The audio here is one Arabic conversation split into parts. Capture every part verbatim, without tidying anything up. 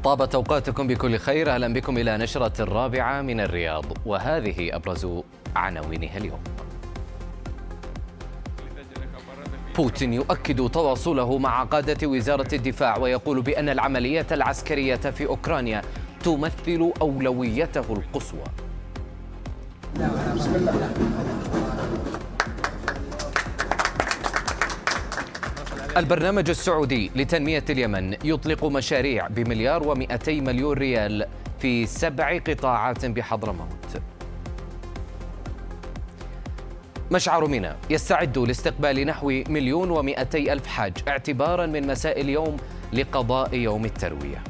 طابت أوقاتكم بكل خير. أهلا بكم إلى نشرة الرابعة من الرياض، وهذه أبرز عناوينها اليوم. بوتين يؤكد تواصله مع قادة وزارة الدفاع ويقول بأن العملية العسكرية في أوكرانيا تمثل أولويته القصوى. البرنامج السعودي لتنمية اليمن يطلق مشاريع بمليار ومئتي مليون ريال في سبع قطاعات بحضرموت. مشعر منى يستعد لاستقبال نحو مليون ومئتي ألف حاج اعتبارا من مساء اليوم لقضاء يوم التروية.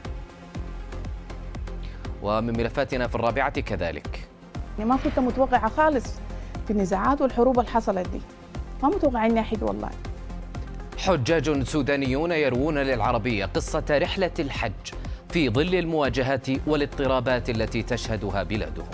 ومن ملفاتنا في الرابعة كذلك، ما كنت متوقعة خالص في النزاعات والحروب اللي حصلت دي، ما متوقعة اني احد والله. حجاج سودانيون يروون للعربية قصة رحلة الحج في ظل المواجهات والاضطرابات التي تشهدها بلادهم.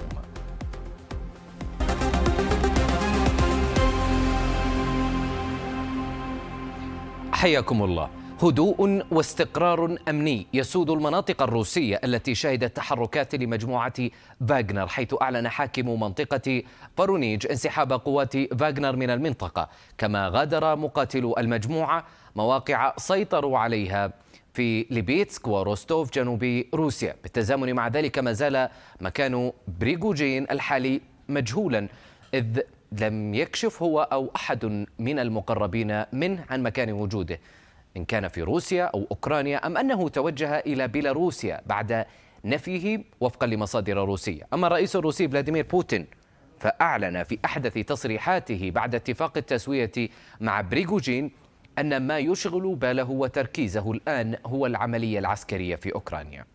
حياكم الله. هدوء واستقرار أمني يسود المناطق الروسية التي شهدت تحركات لمجموعة فاغنر، حيث أعلن حاكم منطقة فارونيج انسحاب قوات فاغنر من المنطقة، كما غادر مقاتلو المجموعة مواقع سيطروا عليها في ليبيتسك وروستوف جنوب روسيا. بالتزامن مع ذلك ما زال مكان بريغوجين الحالي مجهولا، إذ لم يكشف هو أو أحد من المقربين منه عن مكان وجوده، إن كان في روسيا أو أوكرانيا أم أنه توجه إلى بيلاروسيا بعد نفيه وفقا لمصادر روسية. أما الرئيس الروسي فلاديمير بوتين فأعلن في أحدث تصريحاته بعد اتفاق التسوية مع بريغوجين أن ما يشغل باله وتركيزه الآن هو العملية العسكرية في أوكرانيا.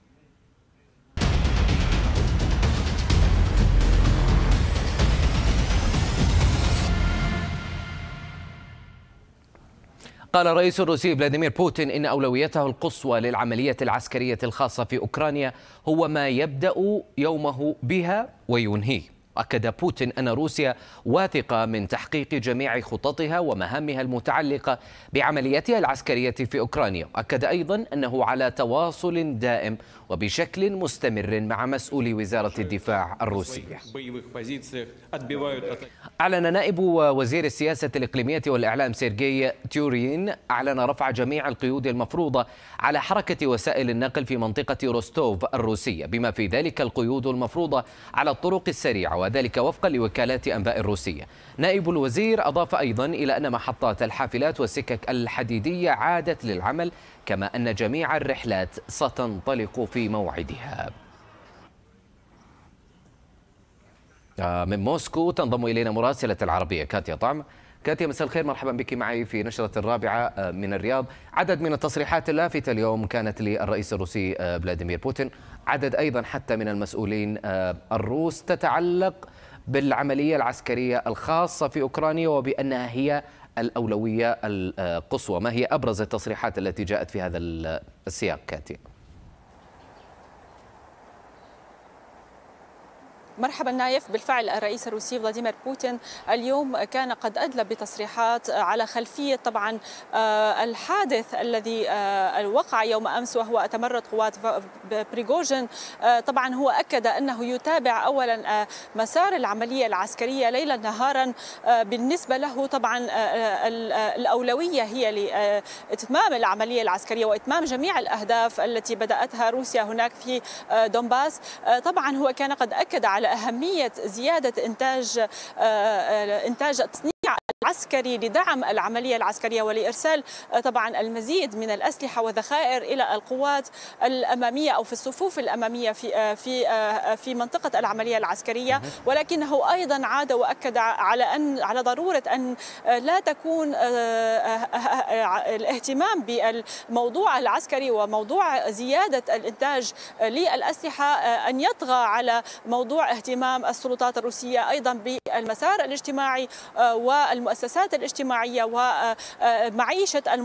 قال الرئيس الروسي فلاديمير بوتين إن أولويته القصوى للعملية العسكرية الخاصة في أوكرانيا هو ما يبدأ يومه بها وينهيه. أكد بوتين أن روسيا واثقة من تحقيق جميع خططها ومهامها المتعلقة بعملياتها العسكرية في أوكرانيا. أكد أيضا أنه على تواصل دائم وبشكل مستمر مع مسؤولي وزارة الدفاع الروسية. أعلن نائب وزير السياسة الإقليمية والإعلام سيرجي تيورين أعلن رفع جميع القيود المفروضة على حركة وسائل النقل في منطقة روستوف الروسية، بما في ذلك القيود المفروضة على الطرق السريعة، وذلك وفقا لوكالات أنباء الروسية. نائب الوزير أضاف أيضا إلى أن محطات الحافلات والسكك الحديدية عادت للعمل، كما أن جميع الرحلات ستنطلق في موعدها. من موسكو تنضم إلينا مراسلة العربية كاتيا طعم. كاتيا، مساء الخير، مرحبا بك معي في نشرة الرابعة من الرياض. عدد من التصريحات اللافتة اليوم كانت للرئيس الروسي فلاديمير بوتين، عدد أيضا حتى من المسؤولين الروس تتعلق بالعملية العسكرية الخاصة في أوكرانيا وبأنها هي الأولوية القصوى. ما هي أبرز التصريحات التي جاءت في هذا السياق كاتيا؟ مرحبا نايف. بالفعل الرئيس الروسي فلاديمير بوتين اليوم كان قد أدلى بتصريحات على خلفية طبعا الحادث الذي وقع يوم أمس وهو تمرد قوات بريغوجين. طبعا هو أكد أنه يتابع أولا مسار العملية العسكرية ليلا نهارا. بالنسبة له طبعا الأولوية هي لإتمام العملية العسكرية وإتمام جميع الأهداف التي بدأتها روسيا هناك في دونباس. طبعا هو كان قد أكد على أهمية زيادة إنتاج إنتاج التصنيع العسكري لدعم العملية العسكرية ولإرسال طبعا المزيد من الأسلحة والذخائر إلى القوات الأمامية أو في الصفوف الأمامية في في في منطقة العملية العسكرية. ولكنه أيضا عاد وأكد على أن على ضرورة أن لا تكون الاهتمام بالموضوع العسكري وموضوع زيادة الإنتاج للأسلحة أن يطغى على موضوع اهتمام السلطات الروسية أيضا بالمسار الاجتماعي والمؤسسات الاجتماعية ومعيشة المواطنين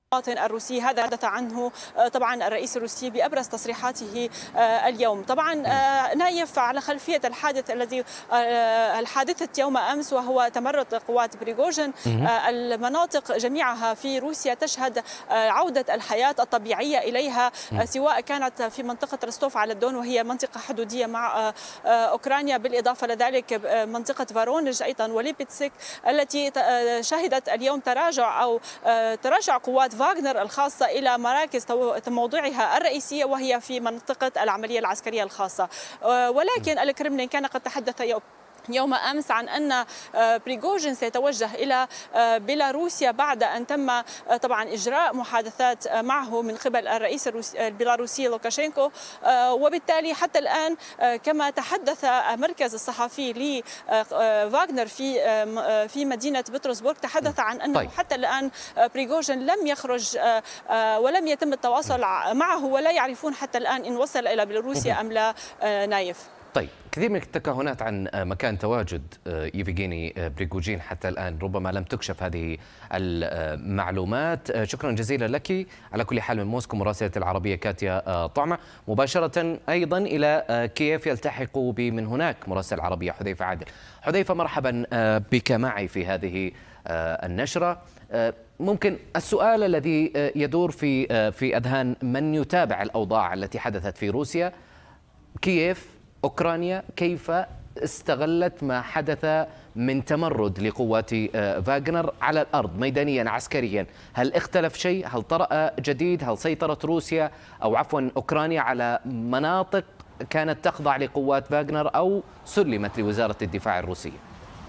المواطن الروسي. هذا حدث عنه طبعا الرئيس الروسي بأبرز تصريحاته اليوم. طبعا نايف على خلفية الحادث الذي الحادثة يوم أمس وهو تمرد قوات بريغوجين، المناطق جميعها في روسيا تشهد عودة الحياة الطبيعية إليها، سواء كانت في منطقة روستوف على الدون وهي منطقة حدودية مع أوكرانيا، بالإضافة لذلك منطقة فارونج أيضا وليبتسك التي شهدت اليوم تراجع أو تراجع قوات فاغنر الخاصة إلى مراكز موضعها الرئيسية وهي في منطقة العملية العسكرية الخاصة. ولكن الكرملين كان قد تحدث يوم يوم أمس عن أن بريغوجين سيتوجه إلى بيلاروسيا بعد أن تم طبعا إجراء محادثات معه من قبل الرئيس البيلاروسي لوكاشينكو. وبالتالي حتى الآن كما تحدث المركز الصحفي لفاغنر في في مدينة بطرسبورغ، تحدث عن أنه طيب. حتى الآن بريغوجين لم يخرج ولم يتم التواصل معه ولا يعرفون حتى الآن إن وصل إلى بيلاروسيا أم لا. نايف. طيب، كثير من التكهنات عن مكان تواجد ييفغيني بريغوجين حتى الآن ربما لم تكشف هذه المعلومات. شكرا جزيلا لك على كل حال من موسكو مراسلة العربية كاتيا طعمة. مباشرة أيضا إلى كييف يلتحق بي من هناك مراسل العربية حذيفة عادل. حذيفة، مرحبا بك معي في هذه النشرة. ممكن السؤال الذي يدور في في أذهان من يتابع الأوضاع التي حدثت في روسيا، كييف أوكرانيا كيف استغلت ما حدث من تمرد لقوات فاغنر على الأرض ميدانيا عسكريا؟ هل اختلف شيء؟ هل طرأ جديد؟ هل سيطرت روسيا أو عفوا أوكرانيا على مناطق كانت تخضع لقوات فاغنر أو سلمت لوزارة الدفاع الروسية؟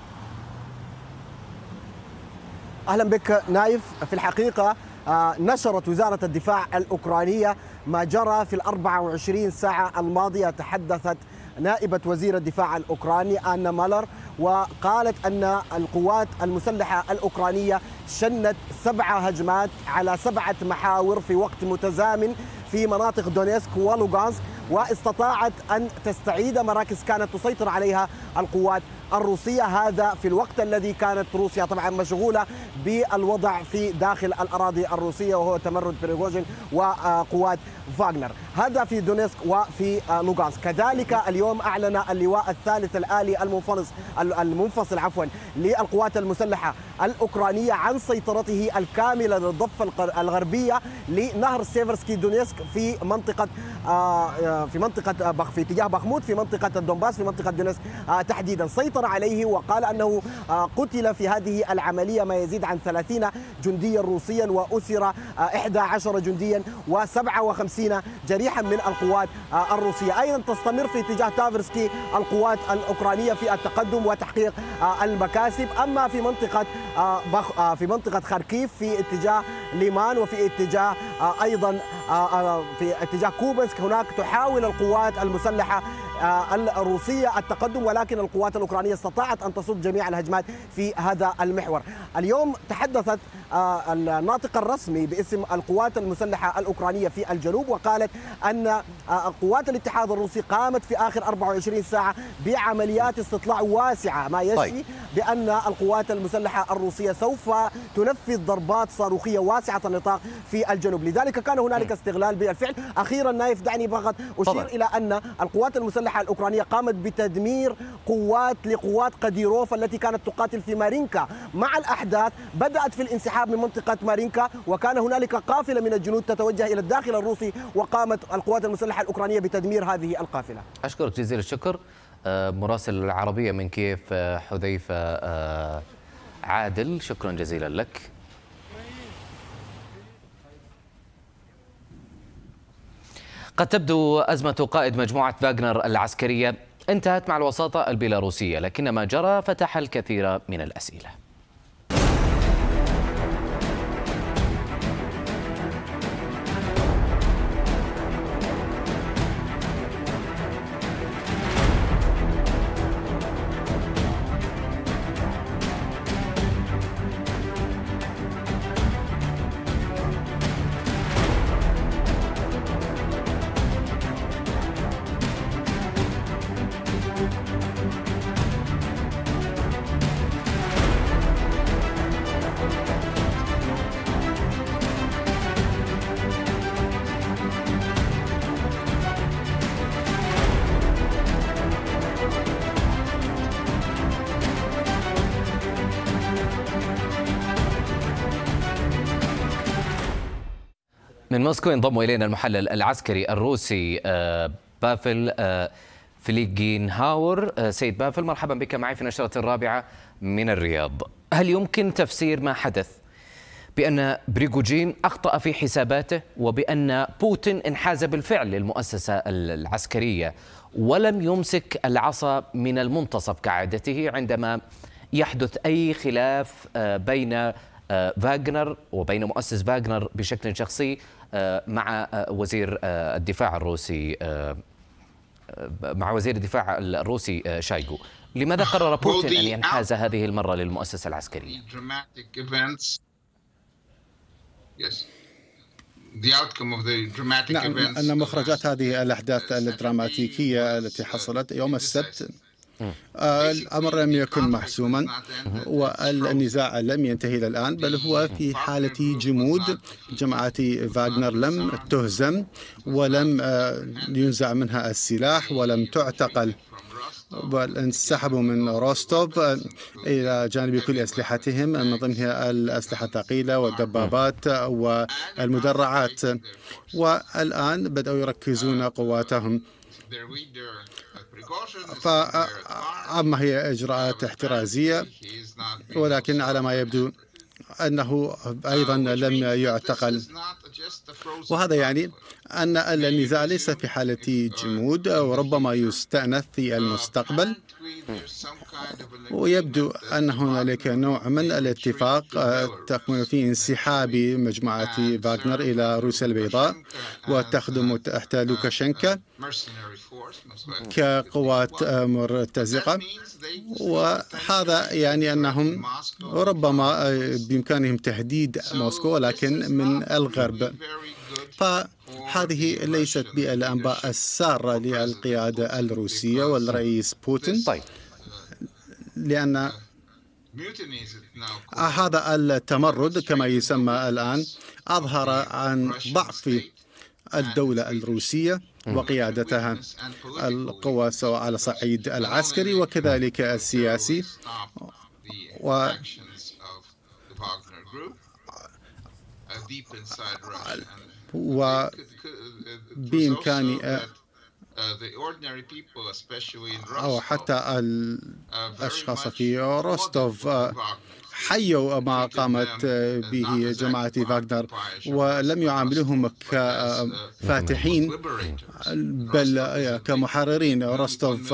أهلا بك نايف. في الحقيقة نشرت وزارة الدفاع الأوكرانية ما جرى في الأربع وعشرين ساعة الماضية. تحدثت نائبة وزير الدفاع الأوكراني آنا مالر وقالت أن القوات المسلحة الأوكرانية شنت سبع هجمات على سبعة محاور في وقت متزامن في مناطق دونيسك ولوغانسك، واستطاعت أن تستعيد مراكز كانت تسيطر عليها القوات الروسية. هذا في الوقت الذي كانت روسيا طبعا مشغولة بالوضع في داخل الأراضي الروسية وهو تمرد بريغوجين وقوات فاغنر. هذا في دونيسك وفي لوغانسك. كذلك اليوم أعلن اللواء الثالث الآلي المنفصل المنفصل عفوا للقوات المسلحة الأوكرانية عن سيطرته الكاملة للضفة الغربية لنهر سيفرسكي دونيسك في منطقة في منطقة بخ في اتجاه بخموت في منطقة الدونباس في منطقة دونيسك تحديدا. سيطر عليه وقال أنه قتل في هذه العملية ما يزيد عن ثلاثين جنديا روسيا وأسر إحدى عشرة جنديا وسبعة وخمسين جريحا من القوات الروسية. أيضا تستمر في اتجاه تافرسكي القوات الأوكرانية في التقدم وتحقيق المكاسب. أما في منطقة بخ في منطقة خاركيف في اتجاه ليمان وفي اتجاه أيضا في اتجاه كوبنسك هناك تحاول القوات المسلحة الروسية التقدم، ولكن القوات الأوكرانية استطاعت أن تصد جميع الهجمات في هذا المحور. اليوم تحدثت الناطق الرسمي باسم القوات المسلحة الأوكرانية في الجنوب وقالت أن قوات الاتحاد الروسي قامت في آخر أربع وعشرين ساعة بعمليات استطلاع واسعة، ما يشفي طيب. بأن القوات المسلحة الروسية سوف تنفذ ضربات صاروخية واسعة النطاق في الجنوب. لذلك كان هنالك استغلال بالفعل. أخيرا نايف دعني فقط أشير طبعا. إلى أن القوات المسلحة الأوكرانية قامت بتدمير قوات لقوات قديروف التي كانت تقاتل في مارينكا. مع الأحداث بدأت في الانسحاب من منطقة مارينكا وكان هنالك قافلة من الجنود تتوجه إلى الداخل الروسي وقامت القوات المسلحة الأوكرانية بتدمير هذه القافلة. أشكرك جزيل الشكر مراسل العربية من كييف حذيفة عادل، شكرا جزيلا لك. قد تبدو أزمة قائد مجموعة فاغنر العسكرية انتهت مع الوساطة البيلاروسية، لكن ما جرى فتح الكثير من الأسئلة. من موسكو ينضم إلينا المحلل العسكري الروسي بافل فليجينهاور. سيد بافل، مرحبا بك معي في نشرة الرابعة من الرياض. هل يمكن تفسير ما حدث بأن بريغوجين أخطأ في حساباته وبأن بوتين انحاز بالفعل للمؤسسة العسكرية ولم يمسك العصا من المنتصف كعادته عندما يحدث أي خلاف بين فاغنر وبين مؤسس فاغنر بشكل شخصي مع وزير الدفاع الروسي مع وزير الدفاع الروسي شايغو؟ لماذا قرر بوتين أن ينحاز هذه المرة للمؤسسة العسكرية؟ نعم، أن مخرجات هذه الأحداث الدراماتيكية التي حصلت يوم السبت الأمر لم يكن محسوما، والنزاع لم ينتهي إلى الآن، بل هو في حالة جمود. جماعة فاغنر لم تهزم ولم ينزع منها السلاح ولم تعتقل، بل انسحبوا من روستوف إلى جانب كل أسلحتهم من ضمنها الأسلحة الثقيلة والدبابات والمدرعات، والآن بدأوا يركزون قواتهم. فأما هي إجراءات احترازية، ولكن على ما يبدو أنه أيضا لم يعتقل، وهذا يعني أن النزاع ليس في حالة جمود وربما يستأنف في المستقبل. ويبدو أن هنالك نوع من الاتفاق تكمن في انسحاب مجموعة فاغنر إلى روسيا البيضاء وتخدم تحت لوكاشينكا كقوات مرتزقة، وهذا يعني أنهم ربما بإمكانهم تهديد موسكو ولكن من الغرب. فهذه ليست بالأنباء السارة للقيادة الروسية والرئيس بوتين. طيب، لأن هذا التمرد كما يسمى الآن أظهر عن ضعف الدولة الروسية وقيادتها، القوى سواء على الصعيد العسكري وكذلك السياسي، و وبإمكان أو حتى الأشخاص في روستوف حيوا ما قامت به جماعة فاغنر ولم يعاملوهم كفاتحين بل كمحررين. روستوف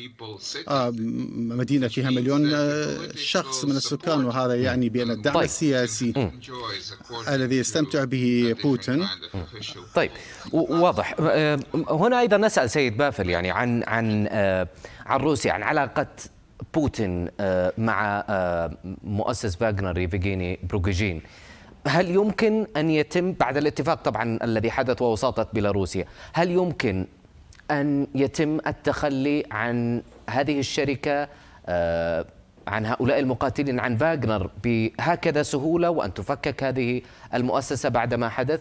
مدينة فيها مليون شخص من السكان، وهذا يعني بأن الدعم طيب. السياسي الذي يستمتع به بوتين. طيب، واضح. هنا أيضا نسأل سيد بافل يعني عن عن عن روسيا، عن علاقة بوتين مع مؤسس فاغنر يفغيني بروغوجين. هل يمكن أن يتم بعد الاتفاق طبعا الذي حدث ووساطة بيلاروسيا، هل يمكن أن يتم التخلي عن هذه الشركة، عن هؤلاء المقاتلين، عن فاغنر بهكذا سهولة، وأن تفكك هذه المؤسسة بعد ما حدث؟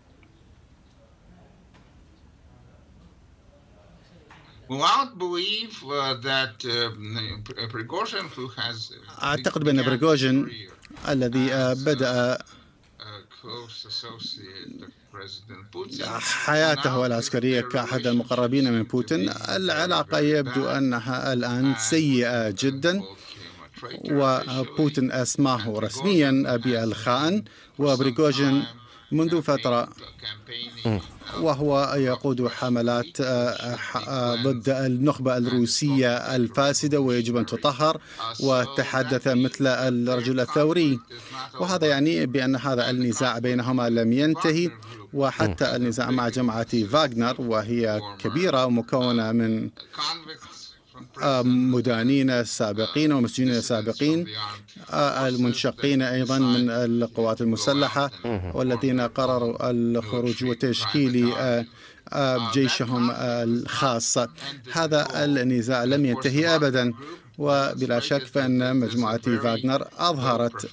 أعتقد بأن بريغوجين الذي بدأ حياته العسكرية كأحد المقربين من بوتين، العلاقة يبدو أنها الآن سيئة جدا، وبوتين أسماه رسميا بالخائن، وبريغوجين منذ فترة وهو يقود حملات ضد النخبة الروسية الفاسدة ويجب أن تطهر، وتحدث مثل الرجل الثوري، وهذا يعني بأن هذا النزاع بينهما لم ينتهي. وحتى النزاع مع جماعة فاغنر وهي كبيرة ومكونة من مدانين سابقين ومسجونين سابقين، المنشقين أيضا من القوات المسلحة، والذين قرروا الخروج وتشكيل جيشهم الخاص. هذا النزاع لم ينتهي أبدا، وبلا شك فإن مجموعة فاغنر أظهرت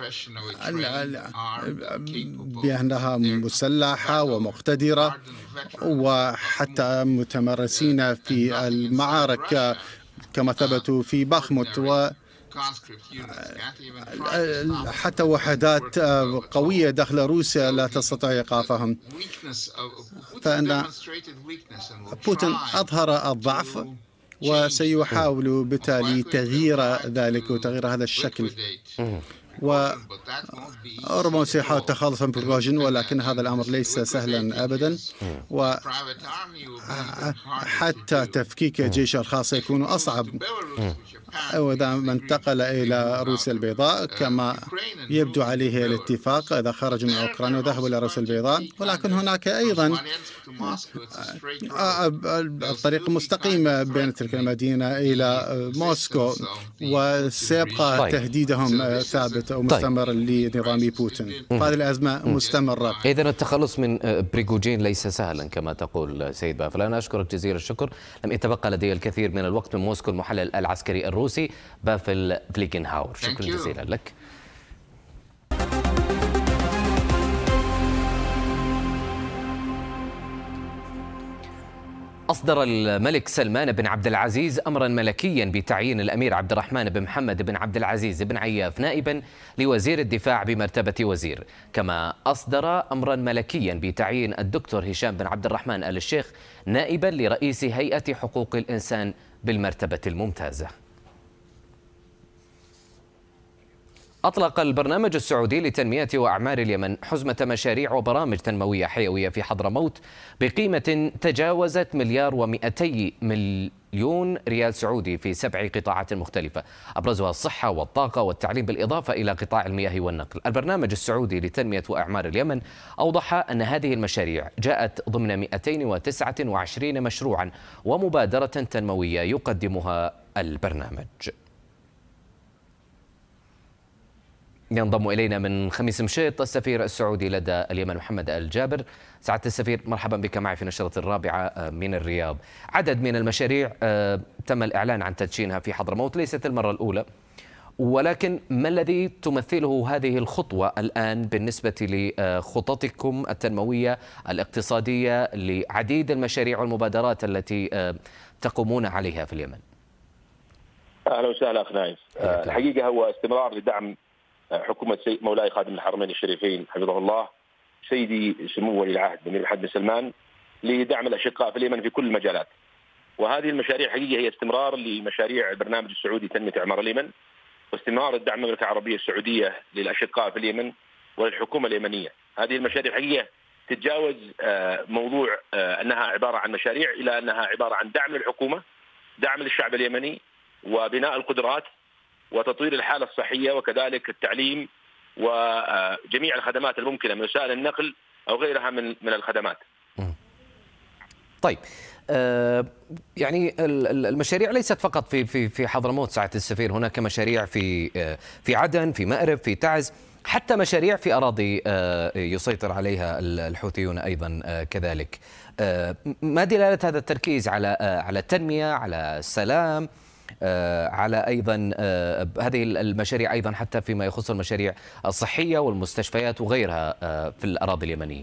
بأنها مسلحة ومقتدرة وحتى متمرسين في المعارك كما ثبتوا في باخموت، حتى وحدات قوية داخل روسيا لا تستطيع إيقافهم. فإن بوتين أظهر الضعف وسيحاول بالتالي تغيير ذلك وتغيير هذا الشكل، وربما سيحاول التخلص من بروجين، ولكن هذا الأمر ليس سهلا أبدا، وحتى تفكيك الجيش الخاص يكون أصعب وإذا ما انتقل إلى روسيا البيضاء كما يبدو عليه الاتفاق إذا خرج من أوكرانيا وذهبوا إلى روسيا البيضاء. ولكن هناك أيضا الطريق المستقيم بين تلك المدينة إلى موسكو، وسيبقى تهديدهم ثابت ومستمر لنظام بوتين، فهذه الأزمة مستمرة. إذن التخلص من بريغوجين ليس سهلا كما تقول سيد بافل. أنا أشكرك جزيل الشكر. لم يتبقى لدي الكثير من الوقت من موسكو المحلل العسكري الروسي بافل فليكنهاور، شكرا جزيلا لك. أصدر الملك سلمان بن عبد العزيز أمرا ملكيا بتعيين الأمير عبد الرحمن بن محمد بن عبد العزيز بن عياف نائبا لوزير الدفاع بمرتبة وزير، كما أصدر أمرا ملكيا بتعيين الدكتور هشام بن عبد الرحمن آل الشيخ نائبا لرئيس هيئة حقوق الإنسان بالمرتبة الممتازة. أطلق البرنامج السعودي لتنمية وأعمار اليمن حزمة مشاريع وبرامج تنموية حيوية في حضرموت بقيمة تجاوزت مليار ومئتي مليون ريال سعودي في سبع قطاعات مختلفة، أبرزها الصحة والطاقة والتعليم بالإضافة إلى قطاع المياه والنقل. البرنامج السعودي لتنمية وأعمار اليمن أوضح أن هذه المشاريع جاءت ضمن مئتين وتسعة وعشرين مشروعا ومبادرة تنموية يقدمها البرنامج. ينضم إلينا من خميس مشيط السفير السعودي لدى اليمن محمد الجابر. سعادة السفير، مرحبا بك معي في نشرة الرابعة من الرياض. عدد من المشاريع تم الإعلان عن تدشينها في حضرموت، ليست المرة الأولى، ولكن ما الذي تمثله هذه الخطوة الآن بالنسبة لخططكم التنموية الاقتصادية لعديد المشاريع والمبادرات التي تقومون عليها في اليمن؟ أهلا وسهلا أخ نايف. الحقيقة هو استمرار لدعم حكومة مولاي خادم الحرمين الشريفين حفظه الله سيدي سمو ولي العهد الأمير محمد بن سلمان لدعم الأشقاء في اليمن في كل المجالات. وهذه المشاريع حقيقة هي استمرار لمشاريع البرنامج السعودي تنمية إعمار اليمن، واستمرار الدعم المملكة العربية السعودية للأشقاء في اليمن وللحكومة اليمنية. هذه المشاريع حقيقة تتجاوز موضوع أنها عبارة عن مشاريع إلى أنها عبارة عن دعم للحكومة، دعم للشعب اليمني، وبناء القدرات، وتطوير الحالة الصحية، وكذلك التعليم، وجميع الخدمات الممكنة من وسائل النقل أو غيرها من من الخدمات. طيب، آه يعني المشاريع ليست فقط في في في حضرموت سعادة السفير، هناك مشاريع في آه في عدن، في مأرب، في تعز، حتى مشاريع في أراضي آه يسيطر عليها الحوثيون أيضا آه كذلك. آه ما دلالة هذا التركيز على آه على التنمية، على السلام، آه على أيضا آه هذه المشاريع أيضا حتى فيما يخص المشاريع الصحية والمستشفيات وغيرها آه في الأراضي اليمنية؟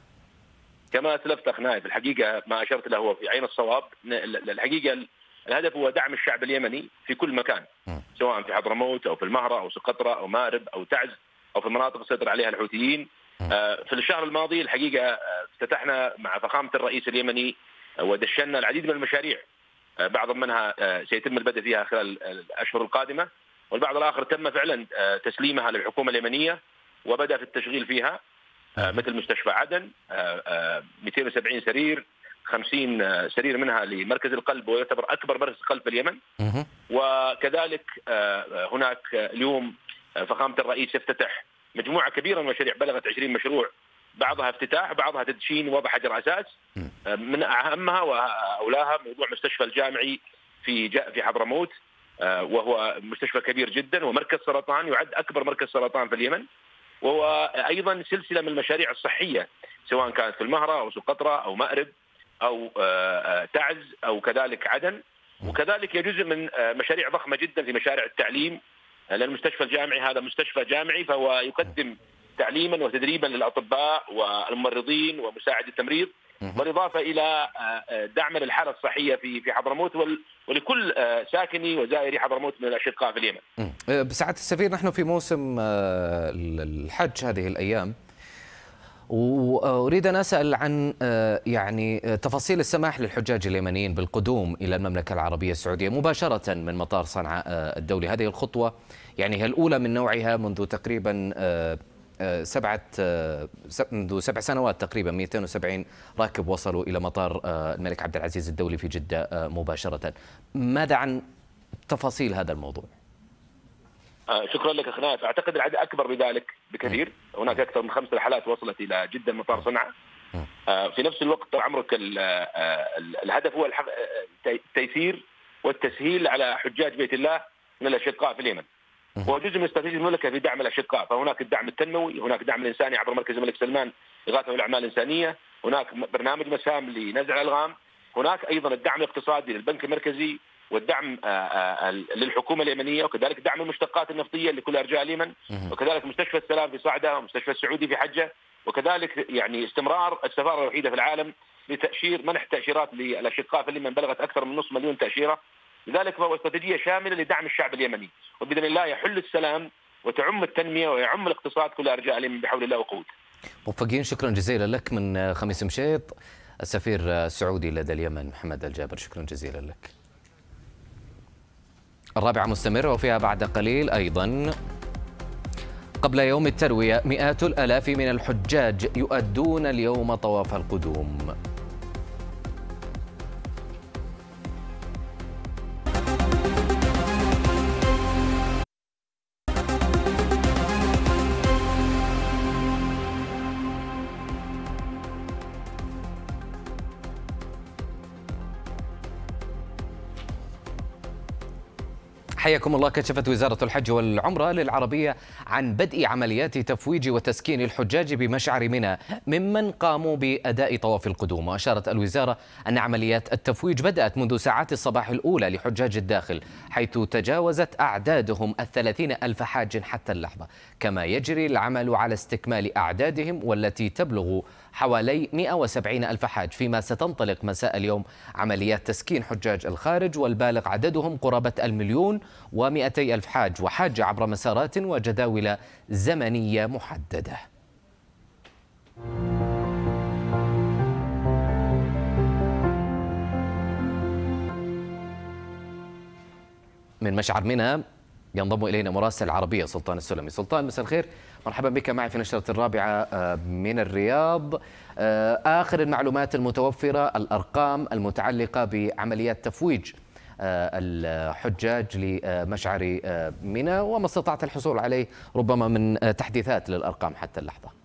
كما أسلفت أخ نايف، الحقيقة ما أشرت له هو في عين الصواب. الحقيقة الهدف هو دعم الشعب اليمني في كل مكان، سواء في حضرموت أو في المهرة أو سقطرى أو مأرب أو تعز أو في المناطق السيطر عليها الحوثيين. آه في الشهر الماضي الحقيقة افتتحنا مع فخامة الرئيس اليمني ودشنا العديد من المشاريع، بعض منها سيتم البدء فيها خلال الأشهر القادمة، والبعض الآخر تم فعلا تسليمها للحكومة اليمنية وبدأ في التشغيل فيها، مثل مستشفى عدن مئتين وسبعين سرير، خمسين سرير منها لمركز القلب ويعتبر أكبر مركز قلب في اليمن. وكذلك هناك اليوم فخامة الرئيس يفتتح مجموعة كبيرة من المشاريع بلغت عشرين مشروع، بعضها افتتاح بعضها تدشين ووضع حجر أساس. من أهمها وأولاها موضوع مستشفى الجامعي في في حضرموت، وهو مستشفى كبير جدا ومركز سرطان، يعد أكبر مركز سرطان في اليمن. وهو أيضا سلسلة من المشاريع الصحية سواء كانت في المهرة أو سقطرى أو مأرب أو تعز أو كذلك عدن. وكذلك يجزء من مشاريع ضخمة جدا في مشاريع التعليم، لأن المستشفى الجامعي هذا مستشفى جامعي، فهو يقدم تعليما وتدريبا للأطباء والممرضين ومساعد التمريض بالإضافة إلى دعم للحالة الصحية في في حضرموت ولكل ساكني وزائري حضرموت من الأشقاء في اليمن. بسعادة السفير، نحن في موسم الحج هذه الأيام، وأريد أن أسأل عن يعني تفاصيل السماح للحجاج اليمنيين بالقدوم إلى المملكة العربية السعودية مباشرة من مطار صنعاء الدولي. هذه الخطوة يعني هي الأولى من نوعها منذ تقريبا سبعة منذ سبع سنوات تقريبا. مئتين وسبعين راكب وصلوا إلى مطار الملك عبد العزيز الدولي في جدة مباشرة. ماذا عن تفاصيل هذا الموضوع؟ شكرا لك أخ نايف. أعتقد العدد أكبر بذلك بكثير. هناك أكثر من خمس رحلات وصلت إلى جدة من مطار صنعاء. في نفس الوقت عمرك الهدف هو التيسير والتسهيل على حجاج بيت الله من الأشقاء في اليمن، هو جزء من استراتيجية المملكة في دعم الأشقاء. فهناك الدعم التنموي، هناك دعم الإنساني عبر مركز الملك سلمان إغاثة والأعمال الإنسانية، هناك برنامج مسام لنزع الألغام، هناك أيضا الدعم الاقتصادي للبنك المركزي والدعم للحكومة اليمنية، وكذلك دعم المشتقات النفطية لكل أرجاء اليمن، وكذلك مستشفى السلام في صعدة ومستشفى السعودي في حجة، وكذلك يعني استمرار السفارة الوحيدة في العالم لتأشير منح تأشيرات للأشقاء في اليمن بلغت أكثر من نصف مليون تأشيرة. لذلك فهو استراتيجية شاملة لدعم الشعب اليمني، وبإذن الله يحل السلام وتعم التنمية ويعم الاقتصاد كل أرجاء اليمن بحول الله وقوته. موفقين. شكرا جزيلا لك من خميس مشيط السفير السعودي لدى اليمن محمد الجابر، شكرا جزيلا لك. الرابعة مستمرة وفيها بعد قليل أيضا. قبل يوم التروية مئات الآلاف من الحجاج يؤدون اليوم طواف القدوم. حياكم الله. كشفت وزارة الحج والعمرة للعربية عن بدء عمليات تفويج وتسكين الحجاج بمشعر منى ممن قاموا بأداء طواف القدوم. وأشارت الوزارة أن عمليات التفويج بدأت منذ ساعات الصباح الأولى لحجاج الداخل، حيث تجاوزت أعدادهم الثلاثين ألف حاج حتى اللحظة، كما يجري العمل على استكمال أعدادهم والتي تبلغ حوالي مئة وسبعين ألف حاج، فيما ستنطلق مساء اليوم عمليات تسكين حجاج الخارج والبالغ عددهم قرابة المليون ومئتي ألف حاج وحاج عبر مسارات وجداول زمنية محددة. من مشعر منى ينضم إلينا مراسل العربية سلطان السلمي. سلطان، مساء الخير، مرحبا بك معي في نشرة الرابعة من الرياض. آخر المعلومات المتوفرة، الأرقام المتعلقة بعمليات تفويج الحجاج لمشعر منى وما استطعت الحصول عليه ربما من تحديثات للأرقام حتى اللحظة.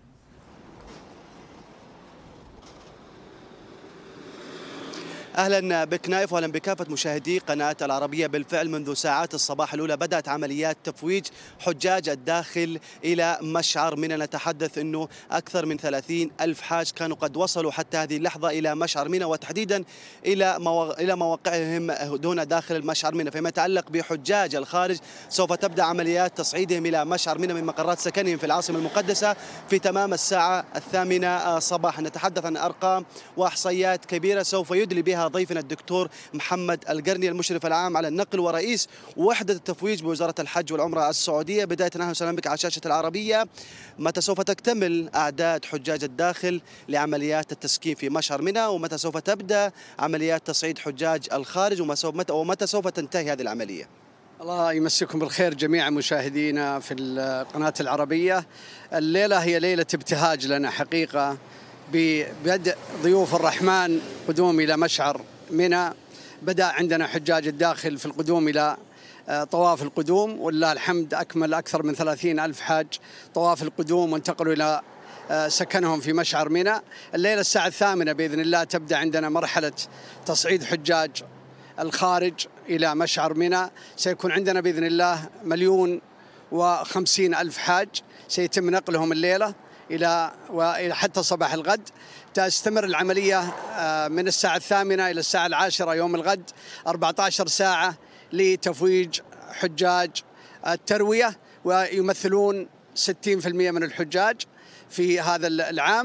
أهلا بك نايف وأهلا بكافة مشاهدي قناة العربية. بالفعل منذ ساعات الصباح الأولى بدأت عمليات تفويج حجاج الداخل إلى مشعر منى. نتحدث أنه أكثر من ثلاثين ألف حاج كانوا قد وصلوا حتى هذه اللحظة إلى مشعر منى، وتحديدا إلى مو... إلى مواقعهم دون داخل المشعر منى. فيما يتعلق بحجاج الخارج سوف تبدأ عمليات تصعيدهم إلى مشعر منى من مقرات سكنهم في العاصمة المقدسة في تمام الساعة الثامنة صباحا. نتحدث عن أرقام وإحصائيات كبيرة سوف يدلي بها ضيفنا الدكتور محمد القرني المشرف العام على النقل ورئيس وحدة التفويج بوزارة الحج والعمرة السعودية. بداية أهلا وسهلا بك على شاشة العربية. متى سوف تكتمل أعداد حجاج الداخل لعمليات التسكين في مشعر منى، ومتى سوف تبدأ عمليات تصعيد حجاج الخارج، ومتى سوف تنتهي هذه العملية؟ الله يمسكم بالخير جميع مشاهدينا في القناة العربية. الليلة هي ليلة ابتهاج لنا حقيقة ببدء ضيوف الرحمن قدوم إلى مشعر منى. بدأ عندنا حجاج الداخل في القدوم إلى طواف القدوم، ولله الحمد أكمل أكثر من ثلاثين ألف حاج طواف القدوم وانتقلوا إلى سكنهم في مشعر منى. الليلة الساعة الثامنة بإذن الله تبدأ عندنا مرحلة تصعيد حجاج الخارج إلى مشعر منى. سيكون عندنا بإذن الله مليون وخمسين ألف حاج سيتم نقلهم الليلة إلى وإلى حتى صباح الغد. تستمر العملية من الساعة الثامنة إلى الساعة العاشرة يوم الغد، أربعة عشر ساعة لتفويج حجاج التروية، ويمثلون ستين بالمئة من الحجاج في هذا العام.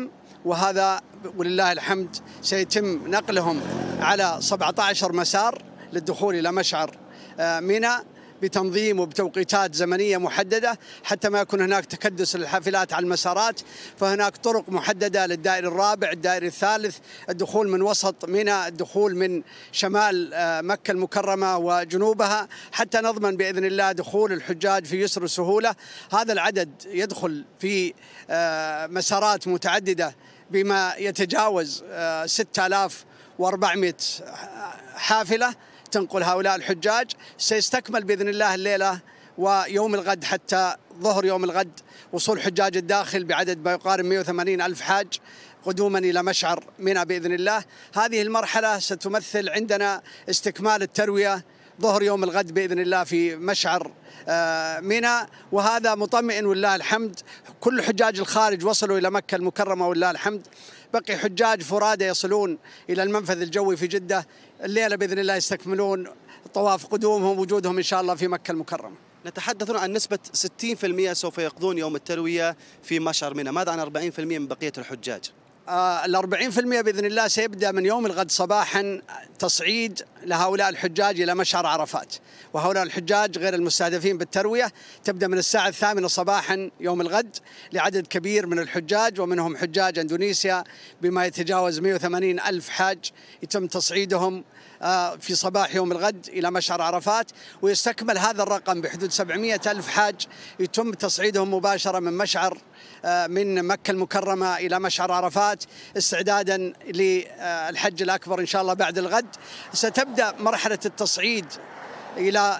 وهذا ولله الحمد سيتم نقلهم على سبعة عشر مسار للدخول إلى مشعر منى بتنظيم وبتوقيتات زمنية محددة حتى ما يكون هناك تكدس للحافلات على المسارات. فهناك طرق محددة للدائري الرابع، الدائري الثالث، الدخول من وسط منى، الدخول من شمال مكة المكرمة وجنوبها، حتى نضمن بإذن الله دخول الحجاج في يسر وسهولة. هذا العدد يدخل في مسارات متعددة بما يتجاوز ستة آلاف وأربعمئة حافلة تنقل هؤلاء الحجاج. سيستكمل بإذن الله الليلة ويوم الغد حتى ظهر يوم الغد وصول حجاج الداخل بعدد ما يقارب مئة وثمانين ألف حاج قدوما إلى مشعر منى بإذن الله. هذه المرحلة ستمثل عندنا استكمال التروية ظهر يوم الغد بإذن الله في مشعر منى، وهذا مطمئن ولله الحمد. كل حجاج الخارج وصلوا إلى مكة المكرمة ولله الحمد. بقي حجاج فرادى يصلون إلى المنفذ الجوي في جدة الليلة بإذن الله يستكملون طواف قدومهم وجودهم إن شاء الله في مكة المكرمة. نتحدث عن نسبة ستين بالمئة سوف يقضون يوم التروية في مشعر منى، ماذا عن أربعين بالمئة من بقية الحجاج؟ الأربعين في المئة بإذن الله سيبدأ من يوم الغد صباحا تصعيد لهؤلاء الحجاج إلى مشعر عرفات، وهؤلاء الحجاج غير المستهدفين بالتروية تبدأ من الساعة الثامنة صباحا يوم الغد لعدد كبير من الحجاج، ومنهم حجاج أندونيسيا بما يتجاوز مئة وثمانين ألف حاج يتم تصعيدهم في صباح يوم الغد إلى مشعر عرفات، ويستكمل هذا الرقم بحدود سبعمئة ألف حاج يتم تصعيدهم مباشرة من مشعر من مكة المكرمة إلى مشعر عرفات استعدادا للحج الأكبر إن شاء الله بعد الغد. ستبدأ مرحلة التصعيد إلى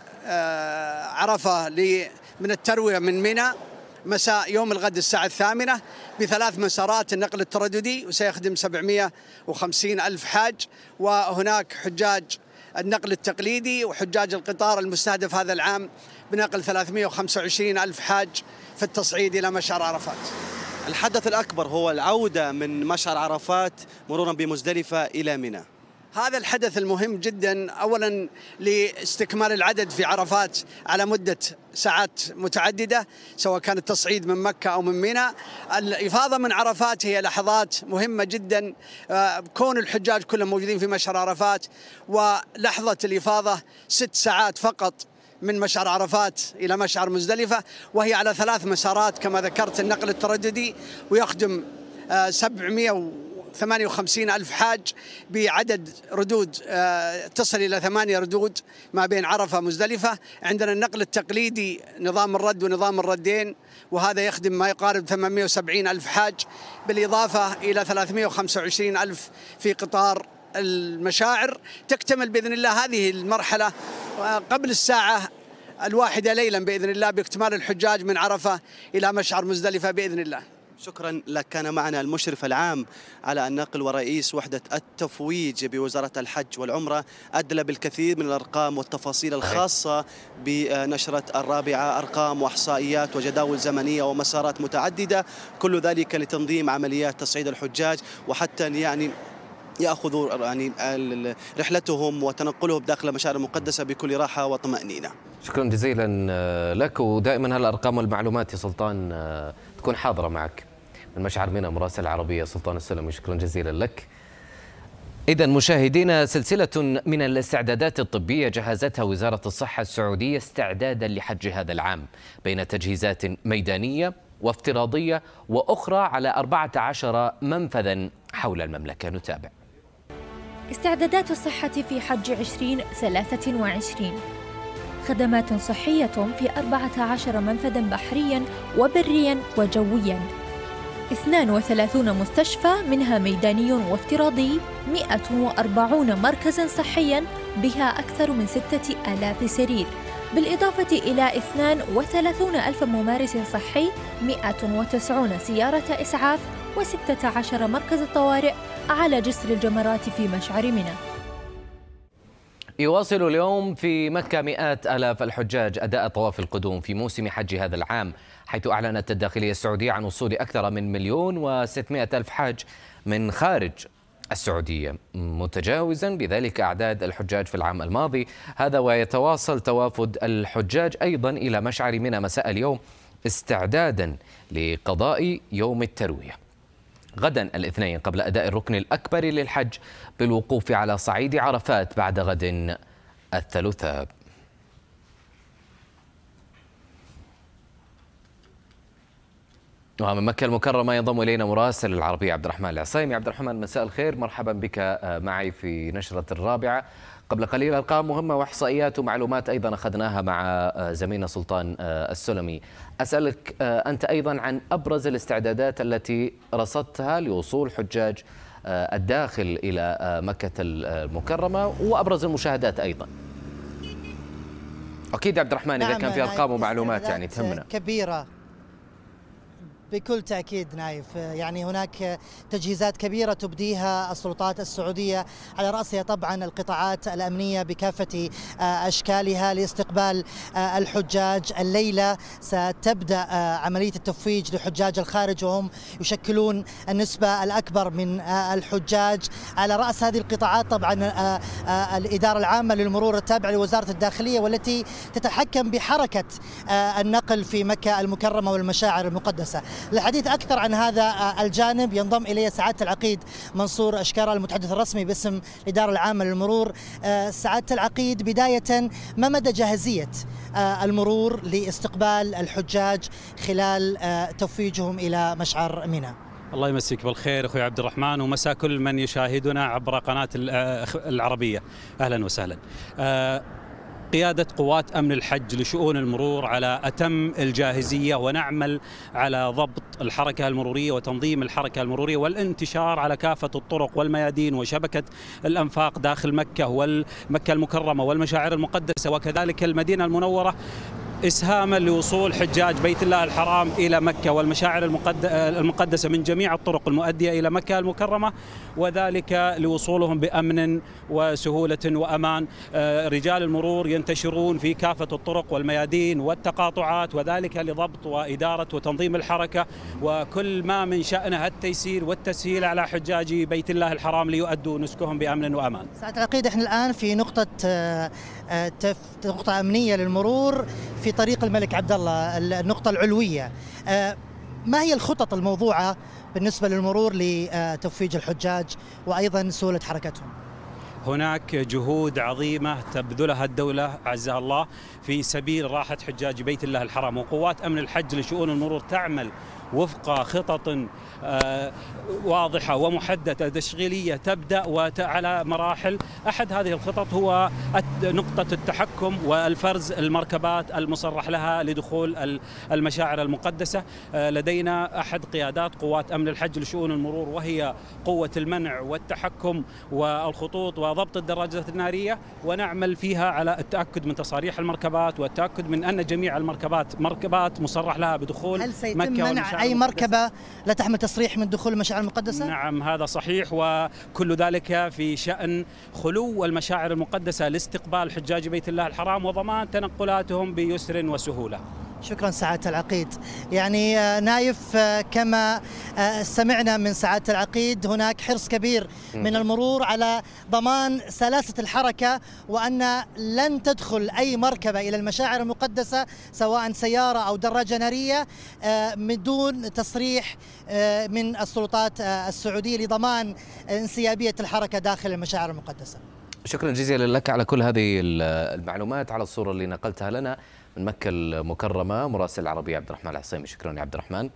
عرفة من التروية من منى مساء يوم الغد الساعة الثامنة بثلاث مسارات النقل الترددي، وسيخدم سبعمئة وخمسين ألف حاج، وهناك حجاج النقل التقليدي وحجاج القطار المستهدف هذا العام بنقل ثلاثمئة وخمسة وعشرين ألف حاج في التصعيد إلى مشعر عرفات. الحدث الأكبر هو العودة من مشعر عرفات مرورا بمزدلفة إلى منى. هذا الحدث المهم جدا، أولا لاستكمال العدد في عرفات على مدة ساعات متعددة سواء كان التصعيد من مكة أو من منى. الإفاضة من عرفات هي لحظات مهمة جدا، كون الحجاج كلهم موجودين في مشعر عرفات، ولحظة الإفاضة ست ساعات فقط من مشعر عرفات إلى مشعر مزدلفة، وهي على ثلاث مسارات كما ذكرت النقل الترددي، ويخدم سبعمئة وثمانية وخمسين ألف حاج بعدد ردود تصل إلى ثمانية ردود ما بين عرفة ومزدلفة. عندنا النقل التقليدي نظام الرد ونظام الردين، وهذا يخدم ما يقارب ثمانمئة وسبعين ألف حاج، بالإضافة إلى ثلاثمئة وخمسة وعشرين ألف في قطار المشاعر. تكتمل بإذن الله هذه المرحلة قبل الساعة الواحدة ليلا بإذن الله باكتمال الحجاج من عرفة إلى مشعر مزدلفة بإذن الله. شكرا لك. كان معنا المشرف العام على النقل ورئيس وحدة التفويج بوزارة الحج والعمرة، أدلى بالكثير من الأرقام والتفاصيل الخاصة بنشرة الرابعة، أرقام وإحصائيات وجداول زمنية ومسارات متعددة، كل ذلك لتنظيم عمليات تصعيد الحجاج وحتى يعني يأخذوا يعني رحلتهم وتنقلهم داخل المشاعر المقدسة بكل راحة وطمأنينة. شكرا جزيلا لك، ودائما هالأرقام والمعلومات يا سلطان تكون حاضرة معك من مشعر منى مراسل العربية سلطان السلمي. شكرا جزيلا لك. إذا مشاهدينا، سلسلة من الاستعدادات الطبية جهزتها وزارة الصحة السعودية استعدادا لحج هذا العام بين تجهيزات ميدانية وافتراضية وأخرى على أربعة عشر منفذا حول المملكة. نتابع. استعدادات الصحة في حج عشرين ثلاثة وعشرين، خدمات صحية في أربعة عشر منفذا بحريا وبريا وجويا، اثنان وثلاثون مستشفى منها ميداني وافتراضي، مئة وأربعون مركزا صحيا بها أكثر من ستة آلاف سرير، بالإضافة إلى اثنين وثلاثين ألف ممارس صحي، مئة وتسعين سيارة إسعاف، وستة عشر مركز طوارئ على جسر الجمرات في مشعر منى. يواصل اليوم في مكة مئات آلاف الحجاج أداء طواف القدوم في موسم حج هذا العام، حيث أعلنت الداخلية السعودية عن وصول أكثر من مليون وستمائة ألف حاج من خارج السعودية، متجاوزا بذلك أعداد الحجاج في العام الماضي هذا. ويتواصل توافد الحجاج أيضا إلى مشعر منى مساء اليوم استعدادا لقضاء يوم التروية. غدا الاثنين قبل أداء الركن الأكبر للحج بالوقوف على صعيد عرفات بعد غد الثلاثاء. ومن مكة المكرمة ينضم إلينا مراسل العربية عبد الرحمن العصيمي. عبد الرحمن مساء الخير، مرحبا بك معي في نشرة الرابعة. قبل قليل أرقام مهمة وإحصائيات ومعلومات أيضا أخذناها مع زميلنا سلطان السلمي. أسألك أنت أيضا عن أبرز الاستعدادات التي رصدتها لوصول حجاج الداخل إلى مكة المكرمة وأبرز المشاهدات أيضا. أكيد عبد الرحمن إذا نعم كان في أرقام ومعلومات يعني تهمنا. كبيرة بكل تأكيد نايف، يعني هناك تجهيزات كبيرة تبديها السلطات السعودية على رأسها طبعا القطاعات الأمنية بكافة أشكالها لاستقبال الحجاج. الليلة ستبدأ عملية التفويج لحجاج الخارج وهم يشكلون النسبة الأكبر من الحجاج. على رأس هذه القطاعات طبعا الإدارة العامة للمرور التابعة لوزارة الداخلية والتي تتحكم بحركة النقل في مكة المكرمة والمشاعر المقدسة. للحديث أكثر عن هذا الجانب ينضم إلي سعادة العقيد منصور أشكارة المتحدث الرسمي باسم الإدارة العامة للمرور. سعادة العقيد، بداية ما مدى جاهزية المرور لاستقبال الحجاج خلال تفويجهم إلى مشعر منى؟ الله يمسيك بالخير أخوي عبد الرحمن، ومساء كل من يشاهدنا عبر قناة العربية. أهلا وسهلا. قيادة قوات أمن الحج لشؤون المرور على أتم الجاهزية، ونعمل على ضبط الحركة المرورية وتنظيم الحركة المرورية والانتشار على كافة الطرق والميادين وشبكة الأنفاق داخل مكة والمكة المكرمة والمشاعر المقدسة وكذلك المدينة المنورة، إسهاما لوصول حجاج بيت الله الحرام إلى مكة والمشاعر المقدسة من جميع الطرق المؤدية إلى مكة المكرمة، وذلك لوصولهم بأمن وسهولة وأمان. رجال المرور ينتشرون في كافة الطرق والميادين والتقاطعات، وذلك لضبط وإدارة وتنظيم الحركة وكل ما من شأنها التيسير والتسهيل على حجاج بيت الله الحرام ليؤدوا نسكهم بأمن وأمان. سعادة العقيد، احنا الآن في نقطة نقطة أمنية للمرور في طريق الملك عبد الله، النقطة العلوية. ما هي الخطط الموضوعة بالنسبة للمرور لتفويج الحجاج وأيضا سهولة حركتهم؟ هناك جهود عظيمة تبذلها الدولة عزها الله في سبيل راحة حجاج بيت الله الحرام، وقوات أمن الحج لشؤون المرور تعمل وفق خطط واضحة ومحددة تشغيلية تبدأ وعلى مراحل. أحد هذه الخطط هو نقطة التحكم والفرز المركبات المصرح لها لدخول المشاعر المقدسة. لدينا أحد قيادات قوات أمن الحج لشؤون المرور وهي قوة المنع والتحكم والخطوط وضبط الدراجات النارية، ونعمل فيها على التأكد من تصاريح المركبات والتأكد من أن جميع المركبات مركبات مصرح لها بدخول هل سيتم منع أي مركبة لا تحمل تصريح من دخول المشاعر المقدسة؟ نعم هذا صحيح، وكل ذلك في شأن خلو المشاعر المقدسة لاستقبال حجاج بيت الله الحرام وضمان تنقلاتهم بيسر وسهولة. شكرا سعادة العقيد. يعني نايف، كما سمعنا من سعادة العقيد هناك حرص كبير من المرور على ضمان سلاسة الحركة، وأن لن تدخل أي مركبة إلى المشاعر المقدسة سواء سيارة أو دراجة نارية من دون تصريح من السلطات السعودية لضمان انسيابية الحركة داخل المشاعر المقدسة. شكرا جزيلا لك على كل هذه المعلومات، على الصورة اللي نقلتها لنا من مكة المكرمة. مراسل العربية عبد الرحمن العصيمي، شكرا يا عبد الرحمن.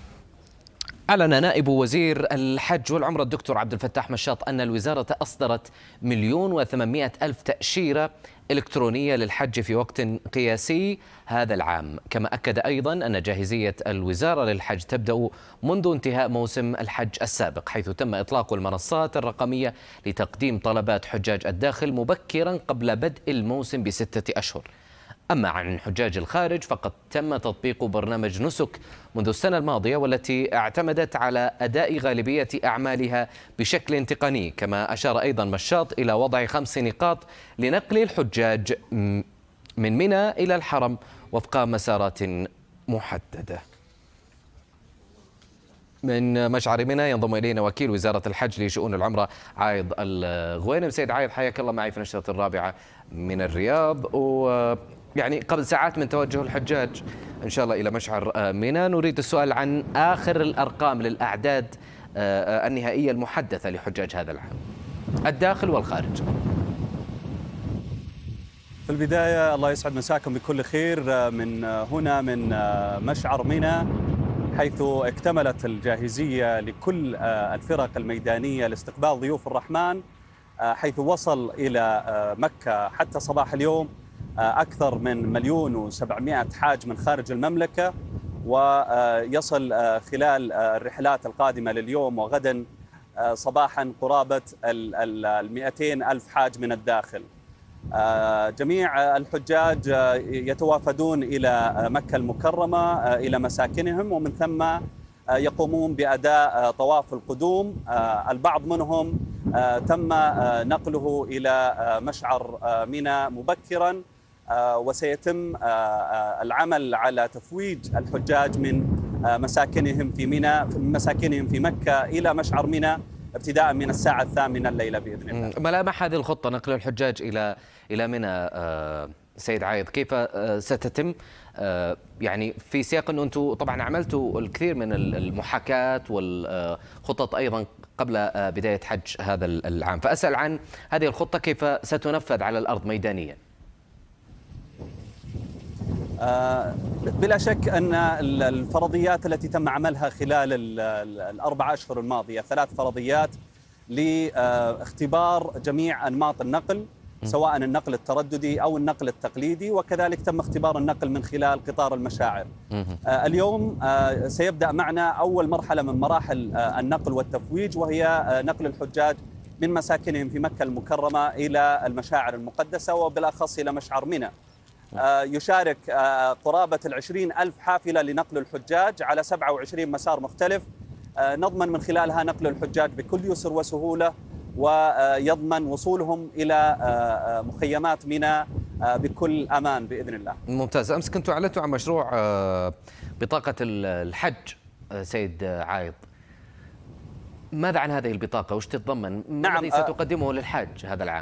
أعلن نائب وزير الحج والعمرة الدكتور عبد الفتاح مشاط أن الوزارة أصدرت مليون وثمانمائة ألف تأشيرة إلكترونية للحج في وقت قياسي هذا العام. كما أكد أيضا أن جاهزية الوزارة للحج تبدأ منذ انتهاء موسم الحج السابق، حيث تم إطلاق المنصات الرقمية لتقديم طلبات حجاج الداخل مبكرا قبل بدء الموسم بستة أشهر. أما عن حجاج الخارج فقد تم تطبيق برنامج نسك منذ السنة الماضية، والتي اعتمدت على أداء غالبية أعمالها بشكل تقني. كما أشار أيضا مشاط إلى وضع خمس نقاط لنقل الحجاج من منى إلى الحرم وفق مسارات محددة. من مشعر منى ينضم إلينا وكيل وزارة الحج لشؤون العمرة عايض الغوينم. سيد عايض، حياك الله معي في نشرة الرابعة من الرياض. و يعني قبل ساعات من توجه الحجاج إن شاء الله إلى مشعر منى، نريد السؤال عن آخر الأرقام للأعداد النهائية المحدثة لحجاج هذا العام الداخل والخارج؟ في البداية الله يسعد مساكم بكل خير من هنا من مشعر منى، حيث اكتملت الجاهزية لكل الفرق الميدانية لاستقبال ضيوف الرحمن، حيث وصل إلى مكة حتى صباح اليوم أكثر من مليون وسبعمائة حاج من خارج المملكة، ويصل خلال الرحلات القادمة لليوم وغدا صباحا قرابة المئتين ألف حاج من الداخل. جميع الحجاج يتوافدون إلى مكة المكرمة إلى مساكنهم، ومن ثم يقومون بأداء طواف القدوم. البعض منهم تم نقله إلى مشعر منى مبكرا، وسيتم العمل على تفويج الحجاج من مساكنهم في منى من مساكنهم في مكة إلى مشعر منى ابتداء من الساعة الثامنة الليلة بإذن الله. ملامح هذه الخطة نقل الحجاج إلى إلى منى سيد عايض كيف ستتم؟ يعني في سياق أنه أنتم طبعا عملتوا الكثير من المحاكاة والخطط أيضا قبل بداية حج هذا العام، فأسأل عن هذه الخطة كيف ستنفذ على الأرض ميدانيا؟ بلا شك أن الفرضيات التي تم عملها خلال الأربع أشهر الماضية ثلاث فرضيات لاختبار جميع أنماط النقل، سواء النقل الترددي أو النقل التقليدي، وكذلك تم اختبار النقل من خلال قطار المشاعر. اليوم سيبدأ معنا أول مرحلة من مراحل النقل والتفويج، وهي نقل الحجاج من مساكنهم في مكة المكرمة إلى المشاعر المقدسة وبالأخص إلى مشعر منى. يشارك قرابة العشرين ألف حافلة لنقل الحجاج على سبعة وعشرين مسار مختلف، نضمن من خلالها نقل الحجاج بكل يسر وسهولة، ويضمن وصولهم إلى مخيمات منى بكل أمان بإذن الله. ممتاز. أمس كنتوا أعلنتوا عن مشروع بطاقة الحج سيد عايض، ماذا عن هذه البطاقة وش تتضمن؟ ما الذي ستقدمه للحاج هذا العام؟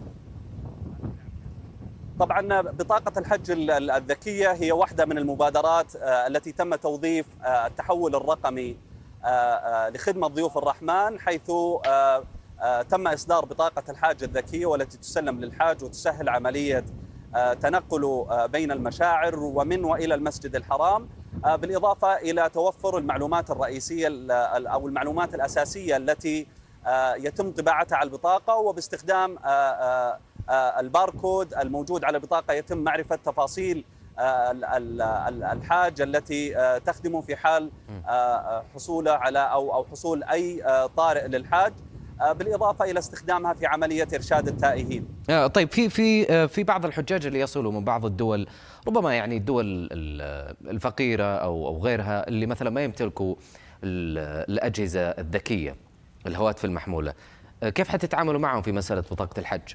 طبعا بطاقة الحج الذكية هي واحدة من المبادرات التي تم توظيف التحول الرقمي لخدمة ضيوف الرحمن، حيث تم إصدار بطاقة الحاج الذكية والتي تسلم للحاج وتسهل عملية تنقله بين المشاعر ومن وإلى المسجد الحرام، بالإضافة إلى توفر المعلومات الرئيسية أو المعلومات الأساسية التي يتم طباعتها على البطاقة، وباستخدام الباركود الموجود على البطاقة يتم معرفة تفاصيل الحاجة التي تخدمه في حال حصوله على أو أو حصول أي طارئ للحاج، بالإضافة إلى استخدامها في عملية إرشاد التائهين. طيب في في في بعض الحجاج اللي يصلوا من بعض الدول، ربما يعني الدول الفقيرة أو أو غيرها، اللي مثلا ما يمتلكوا الأجهزة الذكية الهواتف المحمولة، كيف حتتعاملوا معهم في مسألة بطاقة الحج؟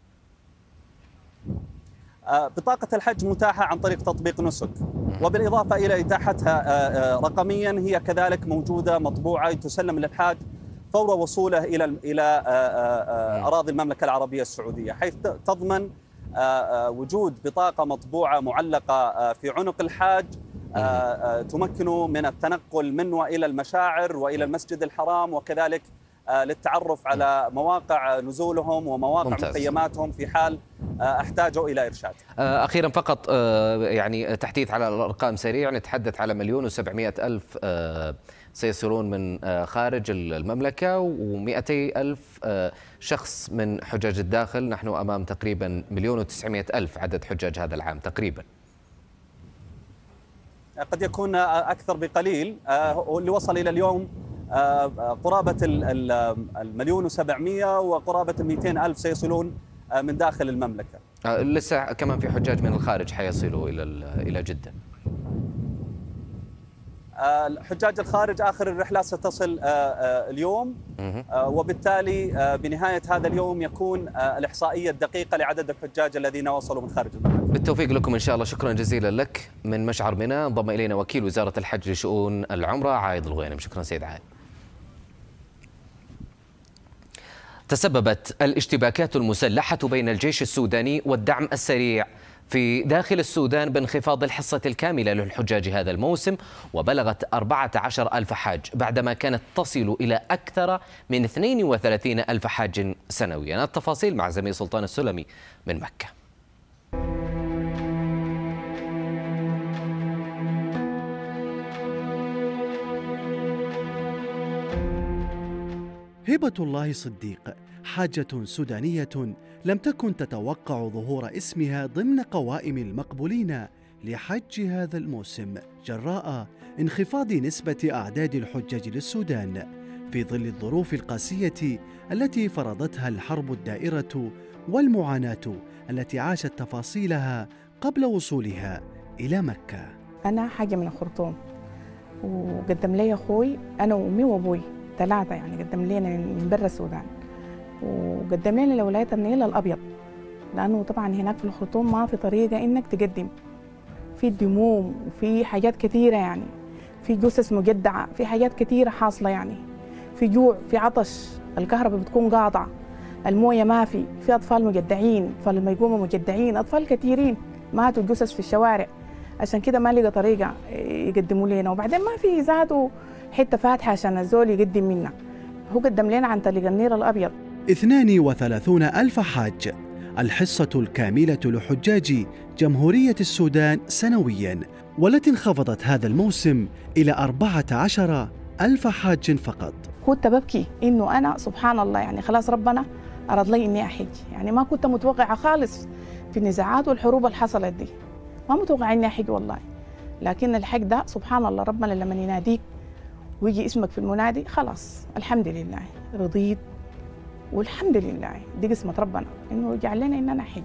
بطاقة الحج متاحة عن طريق تطبيق نسك، وبالإضافة إلى إتاحتها رقميا هي كذلك موجودة مطبوعة تسلم للحاج فور وصوله إلى إلى أراضي المملكة العربية السعودية، حيث تضمن وجود بطاقة مطبوعة معلقة في عنق الحاج تمكنه من التنقل من وإلى المشاعر وإلى المسجد الحرام، وكذلك للتعرف على مواقع نزولهم ومواقع ممتاز. مخيماتهم في حال احتاجوا إلى إرشاد. أخيرا فقط يعني تحديث على الأرقام سريع، نتحدث على مليون وسبعمائة ألف سيصلون من خارج المملكة ومئتي ألف شخص من حجاج الداخل. نحن أمام تقريبا مليون وتسعمائة ألف عدد حجاج هذا العام تقريبا. قد يكون أكثر بقليل، اللي وصل إلى اليوم قرابة المليون وسبعمائة وقرابة المئتين ألف سيصلون من داخل المملكة. لسه كمان في حجاج من الخارج حيصلوا إلى إلى جدة. حجاج الخارج آخر الرحلات ستصل اليوم، وبالتالي بنهاية هذا اليوم يكون الإحصائية الدقيقة لعدد الحجاج الذين وصلوا من خارج المملكة. بالتوفيق لكم إن شاء الله. شكرا جزيلا لك. من مشعر منى انضم إلينا وكيل وزارة الحج لشؤون العمرة عايض الغوينم. شكرا سيد عايض. تسببت الاشتباكات المسلحة بين الجيش السوداني والدعم السريع في داخل السودان بانخفاض الحصة الكاملة للحجاج هذا الموسم، وبلغت أربعة عشر ألف حاج بعدما كانت تصل إلى أكثر من اثنين وثلاثين ألف حاج سنويا. التفاصيل مع زميل سلطان السلمي من مكة. هبة الله صديق حاجة سودانية لم تكن تتوقع ظهور اسمها ضمن قوائم المقبولين لحج هذا الموسم جراء انخفاض نسبة أعداد الحجاج للسودان في ظل الظروف القاسية التي فرضتها الحرب الدائرة والمعاناة التي عاشت تفاصيلها قبل وصولها إلى مكة. أنا حاجة من الخرطوم، وقدم لي أخوي أنا وأمي وأبوي ثلاثة، يعني قدم لنا من برا السودان، وقدم لنا لولاية النيل الأبيض، لأنه طبعا هناك في الخرطوم ما في طريقة إنك تقدم، في دموم وفي حاجات كثيرة، يعني في جثث مجدعة، في حاجات كثيرة حاصلة، يعني في جوع، في عطش، الكهرباء بتكون قاطعة، الموية ما في، في أطفال مجدعين، أطفال لما يقوموا مجدعين، أطفال كثيرين ماتوا جثث في الشوارع، عشان كده ما لقى طريقة يقدموا لنا، وبعدين ما في ذاته حتة فاتحة عشان الزول يقدم منا، هو قدم لنا عن طريق النيل الأبيض. اثنان وثلاثون ألف حاج، الحصة الكاملة لحجاج جمهورية السودان سنوياً، والتي انخفضت هذا الموسم إلى أربعة عشر ألف حاج فقط. كنت ببكي إنه أنا سبحان الله، يعني خلاص ربنا أراد لي إني أحج، يعني ما كنت متوقعة خالص في النزاعات والحروب اللي حصلت دي، ما متوقعة إني أحج والله، لكن الحج ده سبحان الله ربنا لما يناديك ويجي اسمك في المنادي خلاص الحمد لله رضيت، والحمد لله دي قسمة ربنا إنه يجعل لنا إننا حج.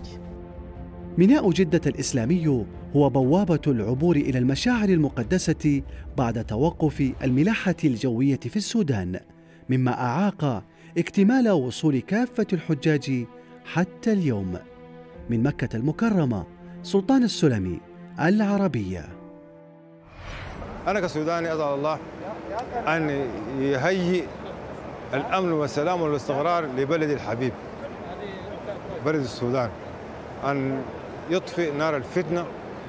ميناء جدة الإسلامي هو بوابة العبور إلى المشاعر المقدسة بعد توقف الملاحة الجوية في السودان، مما أعاق اكتمال وصول كافة الحجاج حتى اليوم. من مكة المكرمة، سلطان السلمي، العربية. أنا كسوداني أسأل الله أن يهيئ الأمن والسلام والاستقرار لبلدي الحبيب بلد السودان، أن يطفئ نار الفتنة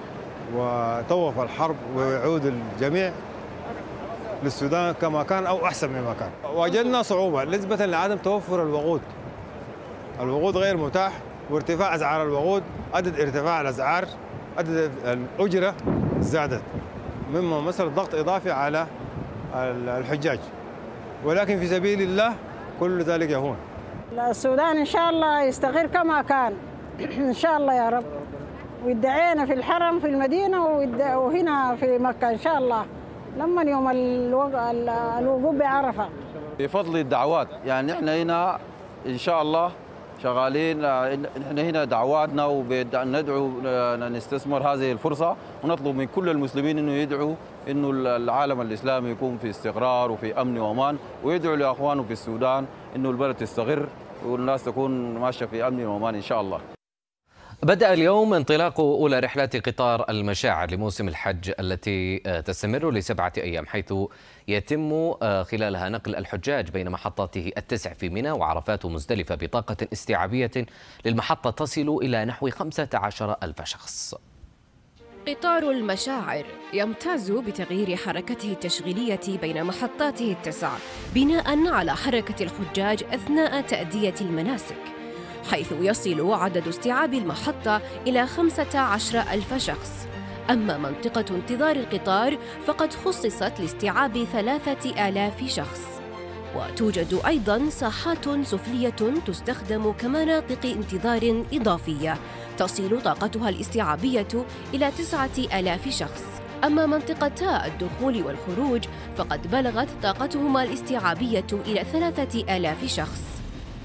وتوقف الحرب ويعود الجميع للسودان كما كان أو أحسن مما كان. وجدنا صعوبة نسبة لعدم توفر الوقود، الوقود غير متاح، وارتفاع أسعار الوقود عدد ارتفاع الأسعار، عدد الأجرة زادت، مما مثل ضغط إضافي على الحجاج، ولكن في سبيل الله كل ذلك يهون. السودان إن شاء الله يستقر كما كان إن شاء الله يا رب، ويدعينا في الحرم في المدينة وهنا في مكة إن شاء الله لما يوم الوقوف بعرفة. بفضل الدعوات، يعني احنا هنا إن شاء الله شغالين، احنا هنا دعواتنا وندعو نستثمر هذه الفرصة، ونطلب من كل المسلمين انه يدعوا انه العالم الاسلامي يكون في استقرار وفي امن وامان، ويدعوا لاخوانه في السودان انه البلد تستقر والناس تكون ماشية في امن وامان ان شاء الله. بدأ اليوم انطلاق أولى رحلات قطار المشاعر لموسم الحج التي تستمر لسبعة أيام، حيث يتم خلالها نقل الحجاج بين محطاته التسع في منى وعرفات ومزدلفة بطاقة استيعابية للمحطة تصل إلى نحو خمسة عشر ألف شخص. قطار المشاعر يمتاز بتغيير حركته التشغيلية بين محطاته التسع بناء على حركة الحجاج أثناء تأدية المناسك، حيث يصل عدد استيعاب المحطة إلى خمسة عشر ألف شخص. أما منطقة انتظار القطار فقد خصصت لاستيعاب ثلاثة آلاف شخص، وتوجد أيضاً ساحات سفلية تستخدم كمناطق انتظار إضافية تصل طاقتها الاستيعابية إلى تسعة آلاف شخص. أما منطقتا الدخول والخروج فقد بلغت طاقتهما الاستيعابية إلى ثلاثة آلاف شخص.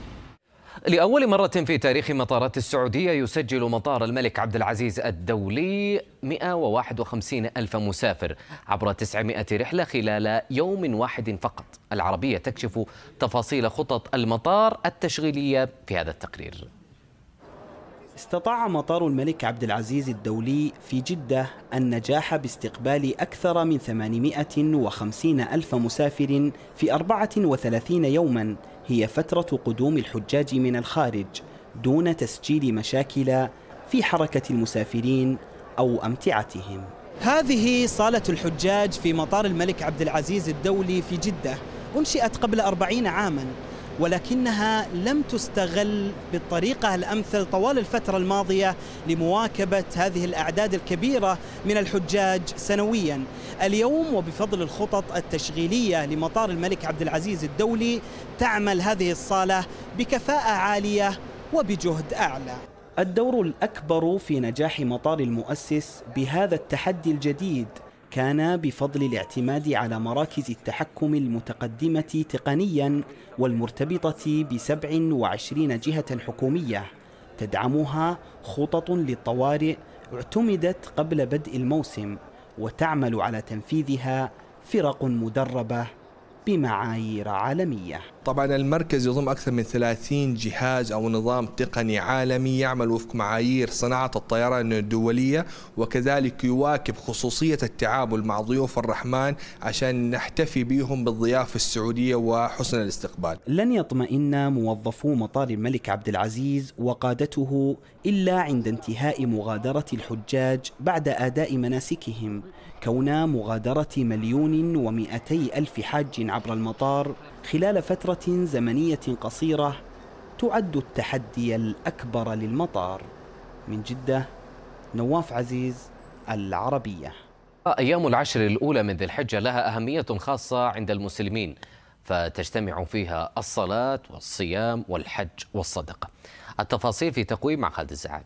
لأول مرة في تاريخ مطارات السعودية يسجل مطار الملك عبد العزيز الدولي مئة وواحد وخمسين ألف مسافر عبر تسعمئة رحلة خلال يوم واحد فقط. العربية تكشف تفاصيل خطط المطار التشغيلية في هذا التقرير. استطاع مطار الملك عبد العزيز الدولي في جدة النجاح باستقبال أكثر من ثمانمئة وخمسين ألف مسافر في أربعة وثلاثين يوماً هي فترة قدوم الحجاج من الخارج، دون تسجيل مشاكل في حركة المسافرين أو أمتعتهم. هذه صالة الحجاج في مطار الملك عبد العزيز الدولي في جدة، أنشئت قبل أربعين عاماً، ولكنها لم تستغل بالطريقة الأمثل طوال الفترة الماضية لمواكبة هذه الأعداد الكبيرة من الحجاج سنوياً. اليوم وبفضل الخطط التشغيلية لمطار الملك عبد العزيز الدولي تعمل هذه الصالة بكفاءة عالية وبجهد أعلى. الدور الأكبر في نجاح مطار المؤسس بهذا التحدي الجديد كان بفضل الاعتماد على مراكز التحكم المتقدمة تقنياً والمرتبطة بسبع وعشرين جهة حكومية تدعمها خطط للطوارئ اعتمدت قبل بدء الموسم، وتعمل على تنفيذها فرق مدربة بمعايير عالمية. طبعا المركز يضم أكثر من ثلاثين جهاز أو نظام تقني عالمي يعمل وفق معايير صناعة الطيران الدولية، وكذلك يواكب خصوصية التعامل مع ضيوف الرحمن عشان نحتفي بهم بالضيافة السعودية وحسن الاستقبال. لن يطمئن موظفو مطار الملك عبد العزيز وقادته إلا عند انتهاء مغادرة الحجاج بعد أداء مناسكهم، كون مغادرة مليون ومئتي ألف حاج عبر المطار خلال فترة زمنية قصيرة تعد التحدي الأكبر للمطار. من جدة، نواف عزيز، العربية. أيام العشر الأولى من ذي الحجة لها أهمية خاصة عند المسلمين، فتجتمع فيها الصلاة والصيام والحج والصدقة. التفاصيل في تقويم مع خالد الزعاق.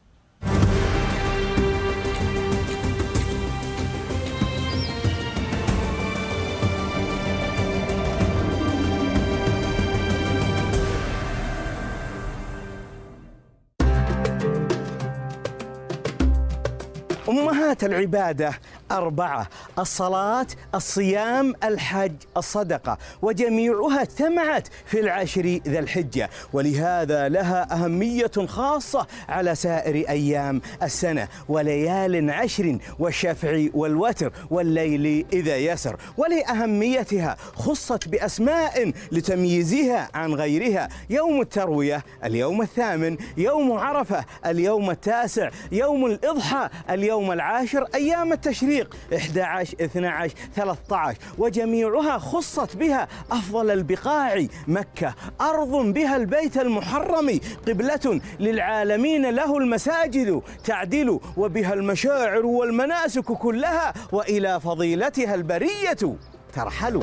أمهات العبادة أربعة: الصلاة، الصيام، الحج، الصدقة، وجميعها اجتمعت في العشر ذي الحجة، ولهذا لها أهمية خاصة على سائر أيام السنة وليال عشر والشفع والوتر والليل إذا يسر. ولأهميتها خصت بأسماء لتمييزها عن غيرها: يوم التروية اليوم الثامن، يوم عرفة اليوم التاسع، يوم الإضحى اليوم العاشر، أيام التشريق إحدى عشر، اثني عشر، ثلاثة عشر، وجميعها خصت بها أفضل البقاع مكة، أرض بها البيت المحرم قبلة للعالمين له المساجد تعدل، وبها المشاعر والمناسك كلها، وإلى فضيلتها البرية ترحل.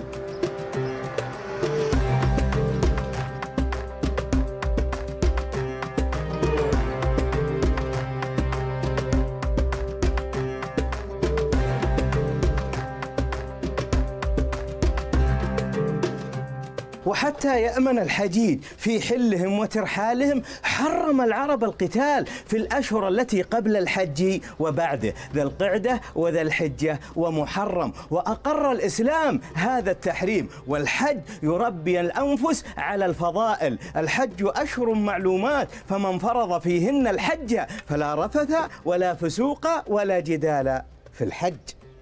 وحتى يأمن الحجيج في حلهم وترحالهم حرم العرب القتال في الأشهر التي قبل الحج وبعده، ذي القعدة وذي الحجة ومحرم، وأقر الإسلام هذا التحريم. والحج يربي الأنفس على الفضائل. الحج أشهر معلومات، فمن فرض فيهن الحج فلا رفث ولا فسوق ولا جدال في الحج.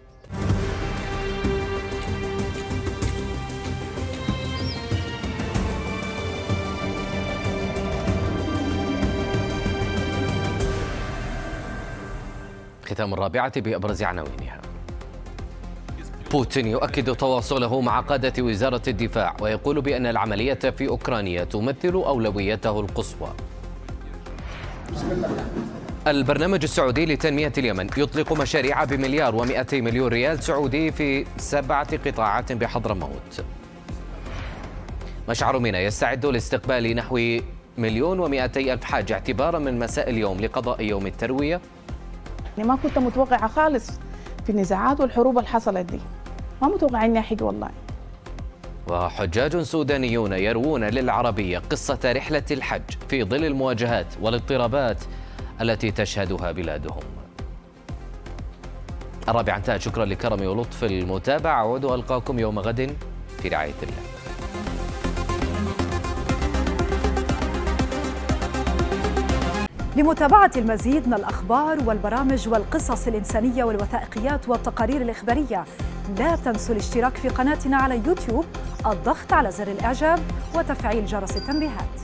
ختام الرابعة بأبرز عناوينها. بوتين يؤكد تواصله مع قادة وزارة الدفاع ويقول بأن العملية في أوكرانيا تمثل أولويته القصوى. البرنامج السعودي لتنمية اليمن يطلق مشاريع بمليار ومئتي مليون ريال سعودي في سبعة قطاعات بحضرموت. مشعر منى يستعد لاستقبال نحو مليون ومئتي ألف حاج اعتبارا من مساء اليوم لقضاء يوم التروية. يعني ما كنت متوقعة خالص في النزاعات والحروب اللي حصلت دي، ما متوقعة إني أحج والله. وحجاج سودانيون يروون للعربية قصة رحلة الحج في ظل المواجهات والاضطرابات التي تشهدها بلادهم. الرابعة انتهت، شكرا لكرم ولطف المتابعة، أعود وألقاكم يوم غد في رعاية الله. لمتابعة المزيد من الأخبار والبرامج والقصص الإنسانية والوثائقيات والتقارير الإخبارية، لا تنسوا الاشتراك في قناتنا على يوتيوب، الضغط على زر الإعجاب وتفعيل جرس التنبيهات.